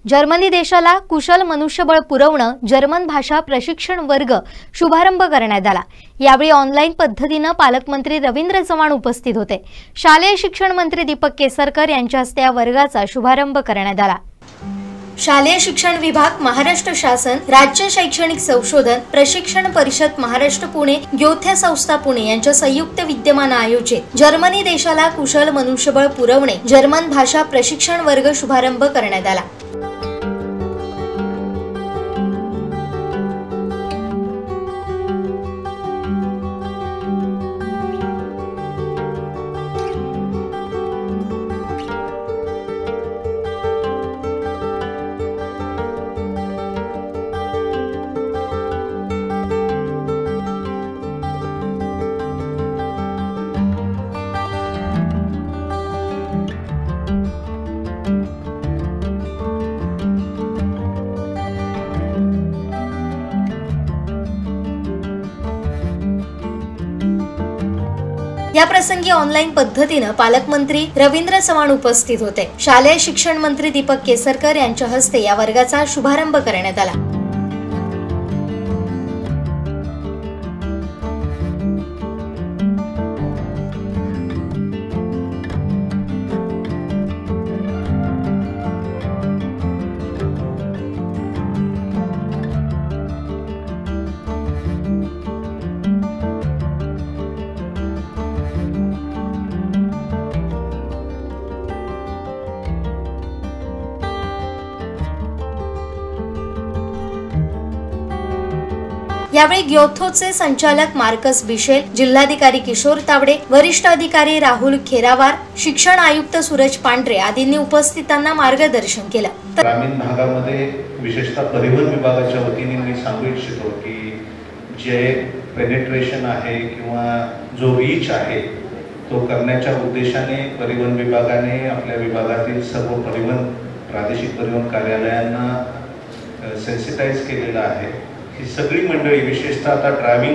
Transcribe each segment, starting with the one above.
Germany देशाला कुशल मनुष्यबळ पुरवणं जर्मन भाषा प्रशिक्षण वर्ग शुभारंभ करण्यात आला। यावेळी ऑनलाईन पद्धतीने पालकमंत्री रवींद्र चव्हाण उपस्थित होते। शालेय शिक्षण मंत्री दीपक केसरकर यांच्या हस्ते या वर्गाचा शुभारंभ करण्यात आला। शालेय शिक्षण विभाग, महाराष्ट्र शासन, राज्य शैक्षणिक संशोधन प्रशिक्षण परिषद महाराष्ट्र पुणे, ग्योथे संस्था पुणे यांच्या संयुक्त विद्यमाने आयोजित जर्मनी देशाला कुशल मनुष्यबळ पुरवणे जर्मन भाषा प्रशिक्षण वर्ग शुभारंभ करण्यात आला। या प्रसंगी ऑनलाईन पद्धतीने पालकमंत्री रवींद्र चव्हाण उपस्थित होते। शालेय शिक्षण मंत्री दीपक केसरकर यांच्या हस्ते या वर्गाचा शुभारंभ करण्यात आला। यावेळी ग्योथोचे संचालक मार्कस बिशेल, जिल्हाधिकारी किशोर तावडे, वरिष्ठ अधिकारी राहुल खेरावार, शिक्षण आयुक्त सूरज पांढरे आदींनी उपस्थितांना मार्गदर्शन केलं। ग्रामीण भागामध्ये विशेषतः परिवहन विभागाच्या वतीने मी सांगू इच्छितो की जे पेनिट्रेशन आहे किंवा जो रीच आहे तो करण्याच्या उद्देशाने परिवहन विभागाने आपल्या विभागातील सर्व प्रादेशिक परिवहन कार्यालयांना सेन्सिटाइज केलेला आहे। ही सगळी मंडळी विशेषतः आता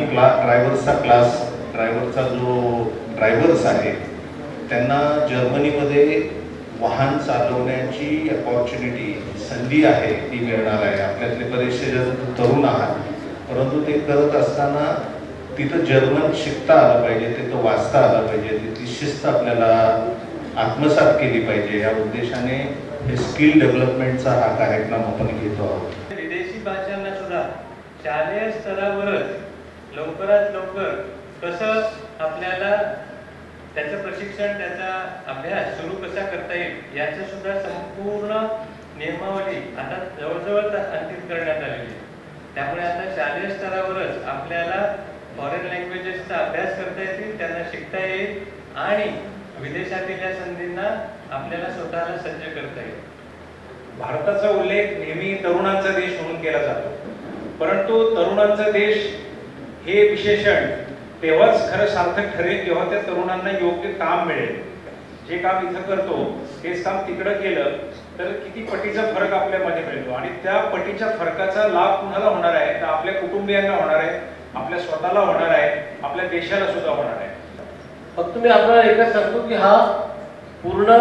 ड्रायव्हरचा जो ड्रायव्हर्स आहे त्यांना जर्मनीमध्ये वाहन चालवण्याची अपॉर्च्युनिटी संधी आहे ती मिळणार आहे। आपल्यातले बरेचसे तरुण आहात, परंतु ते करत असताना तिथं जर्मन शिकता आलं पाहिजे, तिथं वाचता आलं पाहिजे, तिथली शिस्त आपल्याला आत्मसात केली पाहिजे। या उद्देशाने हे स्किल डेव्हलपमेंटचा हा कार्यक्रम आपण घेतो आहोत। विदेशी भाषांना सुद्धा शालेय स्तरावरच लवकरात लवकर कसं आपल्याला त्याचं प्रशिक्षण, त्याचा अभ्यास सुरू कसा करता येईल याचं सुद्धा संपूर्ण नियमावली आता जवळजवळ अंतिम करण्यात आलेली आहे। त्यामुळे आता शालेय स्तरावरच आपल्याला फॉरेन लँग्वेजेसचा अभ्यास करता येतील, त्यांना शिकता येईल आणि विदेशातील या संधींना आपल्याला स्वतःला सज्ज करता येईल। भारताचा उल्लेख नेहमी तरुणांचा देश म्हणून केला जातो, परंतु तरुणांचा देश हे विशेषण तेव्हाच खरं सार्थक ठरेल जेव्हा त्या तरुणांना योग्य काम मिळेल। जे काम इथं करतो तेच काम तिकडं केलं तर किती पटीचा फरक आपल्यामध्ये मिळतो आणि त्या पटीच्या फरकाचा लाभ कुणाला होणार आहे तर आपल्या कुटुंबियांना होणार आहे, आपल्या स्वतःला होणार आहे, आपल्या देशाला सुद्धा होणार आहे। फक्त मी आपल्याला एकच सांगतो की हा पूर्ण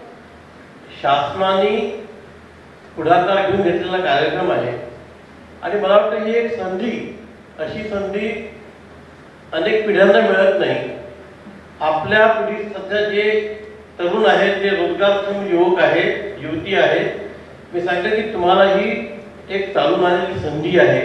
शासनाने पुढाकार घेऊन घेतलेला कार्यक्रम आहे आणि मला वाटतं ही एक संधी, अशी संधी अनेक पिढ्यांना मिळत नाही। आपल्या पिढीत सध्या जे तरुण आहेत, जे रोजगारक्षम युवक आहेत, युवती आहेत, मी सांगितलं की तुम्हाला ही एक चालून आलेली संधी आहे।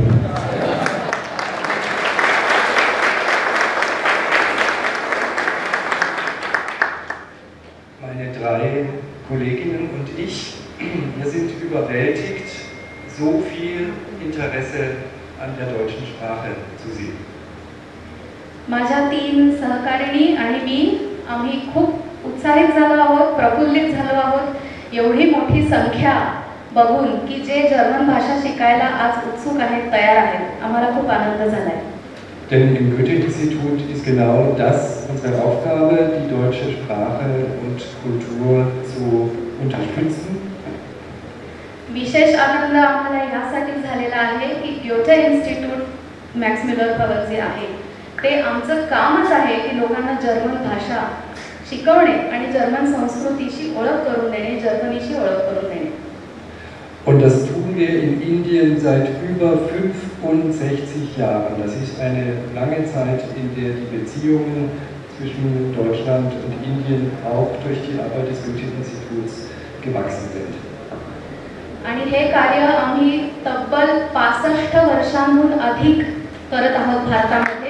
Meine 3 Kolleginnen und ich, wir sind überwältigt, so viel Interesse an der deutschen Sprache zu sehen. माझ्या 3 सहकारिणी आणि मी आम्ही खूप उत्साहित झालो आहोत, प्रफुल्लित झालो आहोत। एवढी मोठी संख्या बघून की जे जर्मन भाषा शिकायला आज उत्सुक आहेत, तयार आहेत, आम्हाला खूप आनंद झालाय। Denn im Goethe-Institut ist genau das unsere Aufgabe, die deutsche Sprache und Kultur zu unterstützen. विशेष आनंद आम्हाला यासाठी झालेला आहे की Goethe institute Max Muller power जे आहे ते आमचं कामच आहे की लोकांना जर्मन भाषा शिकवणे आणि जर्मन संस्कृतीशी ओळख करून देणे, जर्मनीशी ओळख करून देणे। Und das tun wir in Indien seit über 65 Jahren. Das ist eine lange Zeit, in der die Beziehungen zwischen Deutschland und Indien auch durch die Arbeit des Goethe-Instituts gewachsen sind. आणि हे कार्य आम्ही तब्बल 65 वर्षांहून अधिक करत आहोत भारतामध्ये.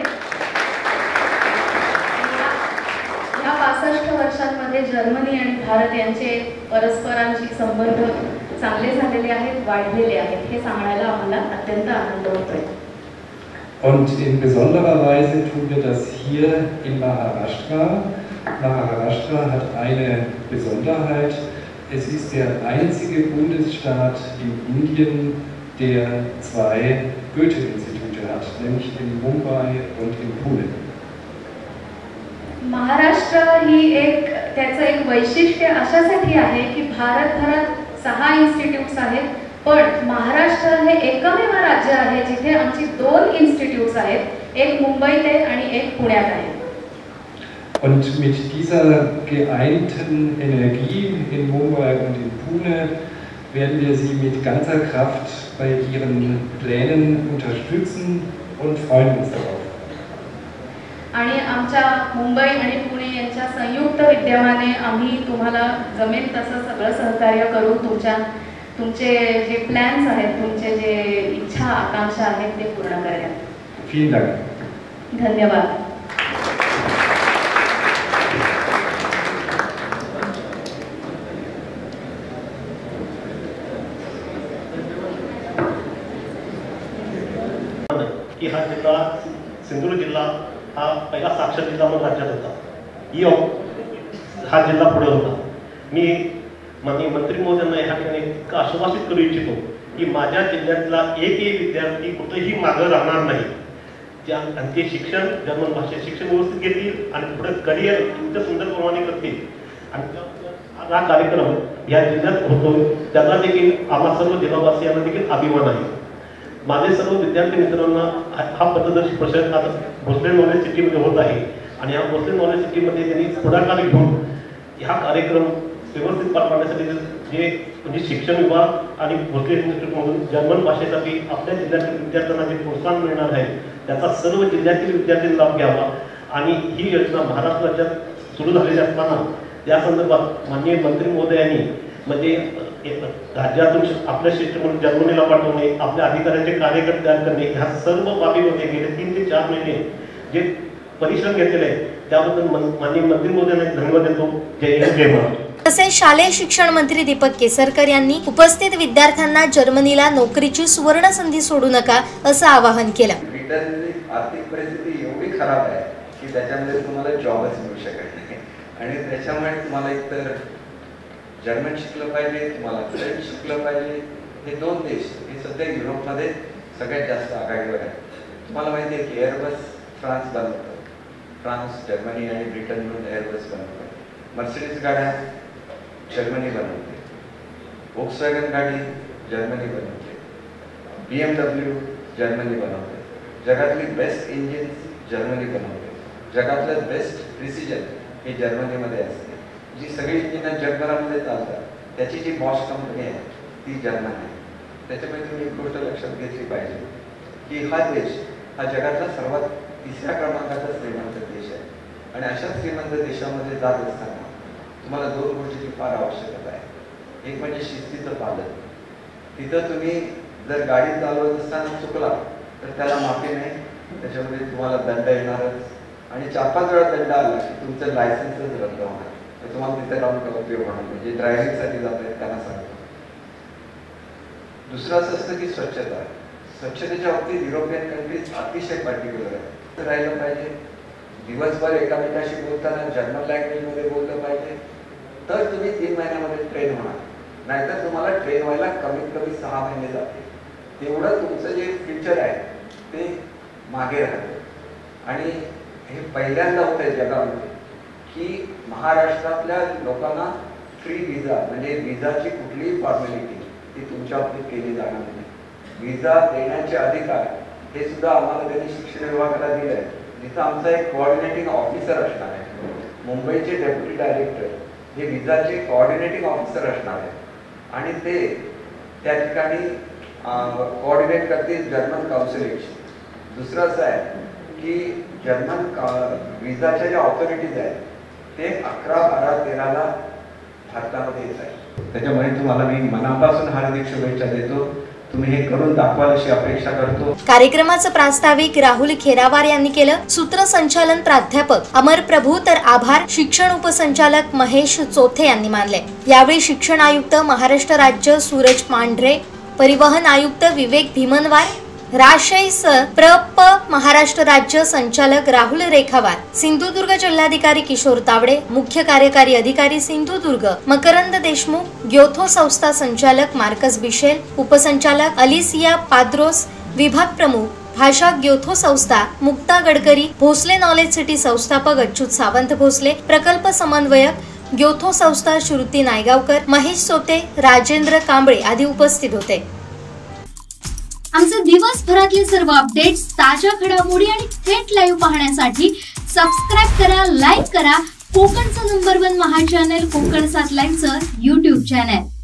या 65 वर्षांमध्ये जर्मनी आणि भारत यांचे परस्परांशी संबंध चांगले झालेले आहेत, वाढलेले आहेत. हे सांगण्याला आम्हाला अत्यंत आनंद होतोय. Und in besonderer Weise tun wir das hier in Maharashtra. Maharashtra hat eine Besonderheit. Es ist der einzige Bundesstaat in Indien, der 2 Goethe-Institute hat, nämlich in Mumbai und in Pune. Maharashtra ही त्याचं एक वैशिष्ट्य अशासाठी आहे की भारतभरात 6 इन्स्टिट्यूट्स आहेत, पण महाराष्ट्र हे एकमेव राज्य आहे जिथे आमची 2 इन्स्टिट्यूट्स आहेत, एक मुंबईत आहे आणि एक पुण्यात आहे. Und mit dieser geeinten Energie in Mumbai und in Pune werden wir Sie mit ganzer Kraft bei Ihren Plänen unterstützen und freuen uns darauf. आणि आमच्या मुंबई आणि पुणे यांच्या संयुक्त विद्यमाने आम्ही तुम्हाला जमेल तसं सगळं सहकार्य करू. तुमचे जे प्लॅन्स आहेत, तुमचे जे इच्छा आकांक्षा आहेत ते पूर्ण करण्यात. Vielen Dank. धन्यवाद. की हा जिल्हा सिंधुदुर्ग जिल्हा हा पहिला साक्षर जिल्हा म्हणून राज्यात होता. हा जिल्हा पुढे होता. मी माननीय मंत्री महोदयांना ह्या ठिकाणी आश्वासित करू इच्छितो की माझ्या जिल्ह्यातला एकही विद्यार्थी कुठेही मागं राहणार नाही. ते शिक्षण जर्मन भाषेत शिक्षण व्यवस्थित घेतील आणि पुढे करिअर इतकं सुंदर प्रमाणे करतील. आणि हा कार्यक्रम या जिल्ह्यात होतो त्याचा देखील आम्हा सर्व जिल्हावासियांना देखील अभिमान आहे. माझे सर्व विद्यार्थी मित्रांना हा पथदर्शी परिषद आता भोसले नॉलेज सिटीमध्ये होत आहे आणि या भोसले नॉलेज सिटीमध्ये त्यांनी पुढाकार घेऊन हा कार्यक्रम व्यवस्थित पार पाडण्यासाठी जे म्हणजे शिक्षण विभाग आणि भोसले इन्स्टिट्यूटमधून जर्मन भाषेसाठी आपल्या जिल्ह्यातील विद्यार्थ्यांना जे प्रोत्साहन मिळणार आहे त्याचा सर्व जिल्ह्यातील विद्यार्थ्यांनी लाभ घ्यावा. आणि ही योजना महाराष्ट्र राज्यात सुरू झालेली असताना या संदर्भात माननीय मंत्री महोदयांनी म्हणजे राज्यातून आपल्या शिष्टमंडळ जर्मनीला पाठवणे, आपल्या अधिकाऱ्यांचे कार्यकर्ते तयार करणे, ह्या सर्व बाबीमध्ये गेले 3 ते 4 महिने जे परिश्रम घेतलेले आहेत त्याबद्दल माननीय मंत्री महोदयांना धन्यवाद देतो. जय हिंद, जय महाराष्ट्र. तसेच शालेय शिक्षण मंत्री दीपक केसरकर यांनी उपस्थित विद्यार्थ्यांना जर्मनीला नोकरीची सुवर्ण संधी सोडू नका असं आवाहन केलं. ब्रिटनची आर्थिक परिस्थिती एवढी खराब आहे की त्याच्यामध्ये तुम्हाला जॉबच मिळू शकत नाही आणि त्याच्यामुळे तुम्हाला एकतर जर्मन शिकलं पाहिजे, तुम्हाला फ्रेंच शिकलं पाहिजे. हे 2 देश हे सध्या युरोपमध्ये सगळ्यात जास्त आघाडीवर आहेत. तुम्हाला माहिती आहे की एअरबस फ्रान्स बनवतं, फ्रान्स जर्मनी आणि ब्रिटन मिळून एअरबस बनवतं. मर्सिडीज गाड्या जर्मनी बनवते, व्होक्सवॅगन गाडी जर्मनी बनवते, BMW जर्मनी बनवते. जगातली बेस्ट इंजिन्स जर्मनी बनवते. जगातलं बेस्ट प्रिसिजन हे जर्मनीमध्ये असते. जी सगळी इंजिन जगभरामध्ये चालतात त्याची जी बॉश कंपनी आहे ती जर्मन आहे. त्याच्यामुळे तुम्ही एक गोष्ट लक्षात घेतली पाहिजे की हा देश हा जगातला सर्वात 3ऱ्या क्रमांकाचा श्रीमंत देश आहे. आणि अशा श्रीमंत देशामध्ये जात असताना तुम्हाला 2 गोष्टीची फार आवश्यकता आहे. एक म्हणजे शिस्तीचं पालन. तिथं तुम्ही जर गाडी चालवत असताना चुकला तर त्याला माफी नाही, त्याच्यामध्ये तुम्हाला दंड येणारच. आणि 4-5 वेळा दंड आला की तुमचं लायसन्सच रद्द होणार. तुम्हाला तिथे राहून काय उपयोग होणार नाही. जे ड्रायव्हिंगसाठी जात आहेत त्यांना सांगतो. दुसरं असं असतं की स्वच्छता. स्वच्छतेच्या बाबतीत युरोपियन कंट्रीज अतिशय पर्टिक्युलर आहे. राहिलं पाहिजे. दिवसभर एकामेकाशी बोलताना जर्मन लँग्वेजमध्ये बोललं पाहिजे. तर तुम्ही 3 महिन्यामध्ये ट्रेन होणार. नाहीतर तुम्हाला ट्रेन व्हायला कमीत कमी 6 महिने जाते. तेवढं तुमचं जे फ्युचर आहे ते मागे राहतं. आणि हे पहिल्यांदा होत आहे जगामध्ये की महाराष्ट्रातल्या लोकांना फ्री विजा म्हणजे विजाची कुठलीही फॉर्मॅलिटी ती तुमच्या बाबतीत केली जाणार नाही. विजा देण्याचे अधिकार हे सुद्धा आम्हाला त्यांनी शिक्षण विभागाला दिलं आहे. जिथं आमचा एक कोऑर्डिनेटिंग ऑफिसर असणार आहे. मुंबईचे डेप्युटी डायरेक्टर हे विजाचे कोऑर्डिनेटिंग ऑफिसर असणार आहे आणि ते त्या ठिकाणी कोऑर्डिनेट करते जर्मन काउन्सिलेटशी. दुसरं असं आहे की जर्मन विजाच्या ज्या ऑथॉरिटीज आहेत ते 11, 12, 13ला भारतामध्ये येत आहेत. त्याच्यामुळे तुम्हाला मी मनापासून हार्दिक शुभेच्छा देतो. तुम्ही हे करून दाखवाल अशी अपेक्षा करतो. कार्यक्रमाचं प्रास्ताविक राहुल खेरावार यांनी केलं. सूत्रसंचालन प्राध्यापक अमर प्रभू तर आभार शिक्षण उपसंचालक महेश चोथे यांनी मानले. यावेळी शिक्षण आयुक्त महाराष्ट्र राज्य सूरज पांढरे, परिवहन आयुक्त विवेक भीमनवार, राजशाही प्रप महाराष्ट्र राज्य संचालक राहुल रेखावार, सिंधुदुर्ग जिल्हाधिकारी किशोर तावडे, मुख्य कार्यकारी अधिकारी सिंधुदुर्ग मकरंद देशमुख, ग्योथो संस्था संचालक मार्कस बिशेल, उपसंचालक अलिसिया पाद्रोस, विभाग प्रमुख भाषा ग्योथो संस्था मुक्ता गडकरी, भोसले नॉलेज सिटी संस्थापक अच्युत सावंत भोसले, प्रकल्प समन्वयक ग्योथो संस्था श्रुती नायगावकर, महेश सोते, राजेंद्र कांबळे आदी उपस्थित होते. आमचे दिवसभरातले सर्व अपडेट्स, ताज्या घडामोडी आणि थेट लाईव्ह पाहण्यासाठी सबस्क्राईब करा, लाईक करा कोकणचं नंबर 1 महा चॅनल कोकण 7 लाईव्हचं YouTube चॅनल.